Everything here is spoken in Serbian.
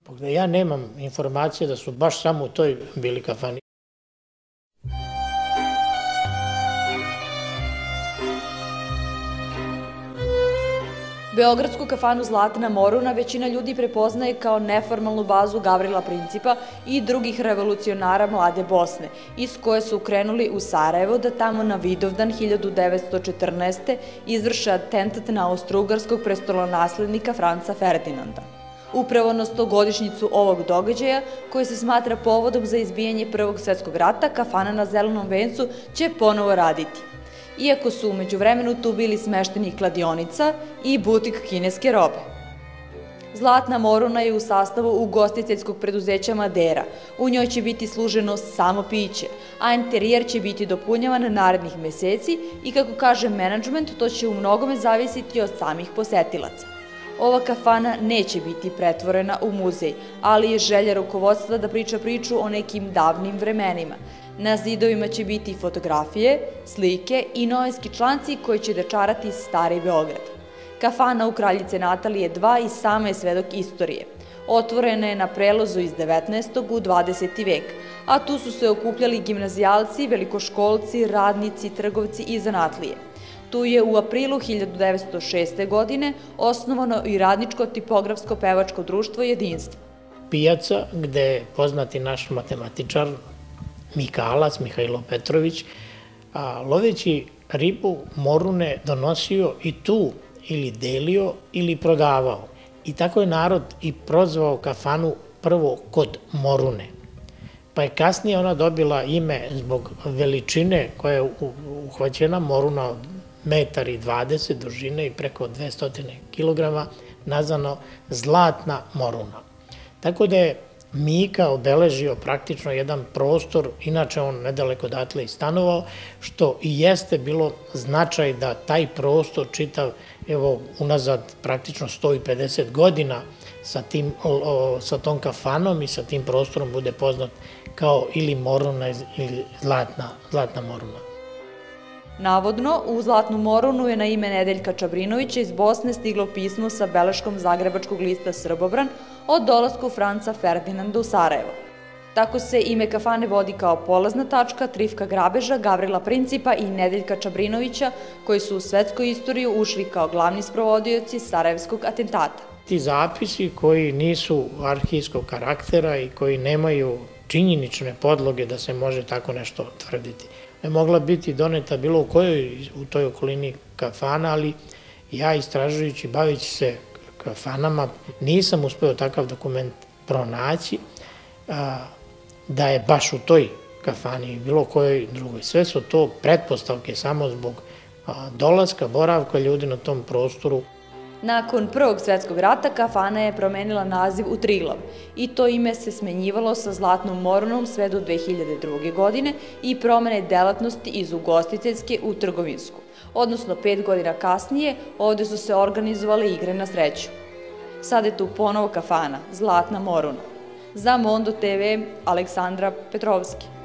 Ja nemam informacije da su baš samo u toj bili kafani. Beogradsku kafanu Zlatna Moruna većina ljudi prepoznaje kao neformalnu bazu Gavrila Principa i drugih revolucionara Mlade Bosne, iz koje su krenuli u Sarajevo da tamo na Vidovdan 1914. izvrše atentat na austrougarskog prestolonaslednika Franca Ferdinanda. Upravo na 100-godišnjicu ovog događaja, koji se smatra povodom za izbijanje Prvog svetskog rata, kafana na Zelenom vencu će ponovo raditi. Iako su umeđu vremenu tu bili smešteni kladionica i butik kineske robe. Zlatna Moruna je u sastavu ugostiteljskog preduzeća Madera. U njoj će biti služeno samo piće, a interijer će biti dopunjavan narednih meseci i, kako kaže menadžment, to će u mnogome zavisiti od samih posetilaca. Ova kafana neće biti pretvorena u muzej, ali je želja rukovodstva da priča priču o nekim davnim vremenima. Na zidovima će biti fotografije, slike i novinski članci koji će dočarati stari Beograd. Kafana u Kraljice Natalije 2 i sama je svedok istorije. Otvorena je na prelozu iz 19. u 20. vek, a tu su se okupljali gimnazijalci, velikoškolci, radnici, trgovci i zanatlije. Tu je u aprilu 1906. godine osnovano i radničko tipografsko pevačko društvo Jedinstvo. Pijaca, gde je poznati naš matematičar Mikalac, Mihajlo Petrović, loveći ribu morune donosio i tu ili delio ili prodavao. I tako je narod i prozvao kafanu prvo kod Morune. Pa je kasnije ona dobila ime zbog veličine koja je uhvaćena, moruna od 1,20 m dužine i preko 200 kg, nazvano Zlatna Moruna. Tako da je Mika obeležio praktično jedan prostor, inače on nedaleko odatle i stanovao, što i jeste bilo značaj da taj prostor čitav, evo, unazad praktično 150 godina sa tom kafanom i sa tim prostorom bude poznat kao ili Moruna ili Zlatna Moruna. Navodno, u Zlatnu Morunu je na ime Nedeljka Čabrinovića iz Bosne stiglo pismo sa beleškom zagrebačkog lista Srbobran o dolasku Franca Ferdinanda u Sarajevo. Tako se ime kafane vodi kao polazna tačka Trifka Grabeža, Gavrila Principa i Nedeljka Čabrinovića, koji su u svetsku istoriju ušli kao glavni sprovodioci sarajevskog atentata. Ti zapisi koji nisu arhivskog karaktera i koji nemaju činjenične podloge da se može tako nešto tvrditi. Ne mogla biti doneta bilo u kojoj u toj okolini kafana, ali ja istražujući, bavići se kafanama, nisam uspeo takav dokument pronaći da je baš u toj kafani i bilo kojoj drugoj. Sve su to pretpostavke samo zbog dolaska, boravka ljudi na tom prostoru. Nakon Prvog svetskog rata kafana je promenila naziv u Trilov i to ime se smenjivalo sa Zlatnom Morunom sve do 2002. godine i promene delatnosti iz ugostiteljske u trgovinsku. Odnosno 5 godina kasnije ovde su se organizovale igre na sreću. Sada je tu ponovo kafana, Zlatna Moruna. Za Mondo TV, Aleksandra Petrovski.